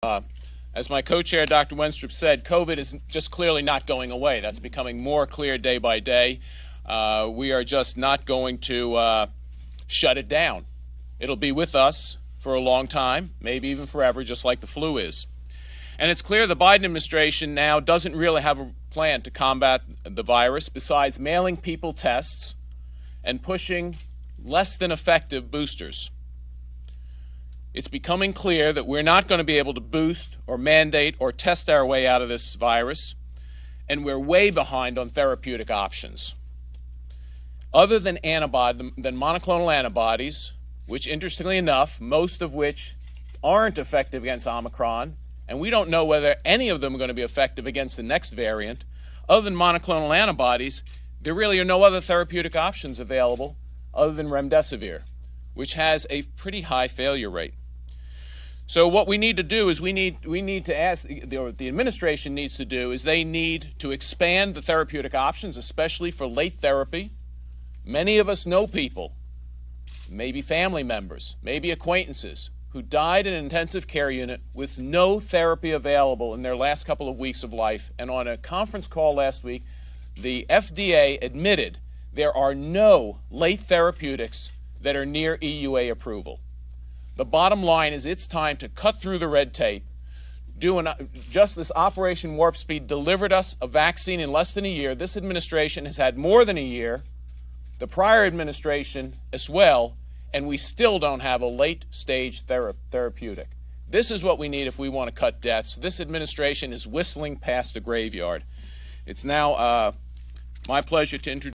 As my co-chair, Dr. Wenstrup, said, COVID is just clearly not going away. That's becoming more clear day by day. We are just not going to shut it down. It'll be with us for a long time, maybe even forever, just like the flu is. And it's clear the Biden administration now doesn't really have a plan to combat the virus besides mailing people tests and pushing less than effective boosters. It's becoming clear that we're not going to be able to boost or mandate or test our way out of this virus, and we're way behind on therapeutic options. Other than monoclonal antibodies, which interestingly enough, most of which aren't effective against Omicron, and we don't know whether any of them are going to be effective against the next variant, other than monoclonal antibodies, there really are no other therapeutic options available other than remdesivir, which has a pretty high failure rate. So what we need to do is we need to ask, the administration needs to do is they need to expand the therapeutic options, especially for late therapy. Many of us know people, maybe family members, maybe acquaintances, who died in an intensive care unit with no therapy available in their last couple of weeks of life. And on a conference call last week, the FDA admitted there are no late therapeutics that are near EUA approval. The bottom line is it's time to cut through the red tape. Just this Operation Warp Speed delivered us a vaccine in less than a year. This administration has had more than a year, the prior administration as well, and we still don't have a late-stage therapeutic. This is what we need if we want to cut deaths. This administration is whistling past the graveyard. It's now my pleasure to introduce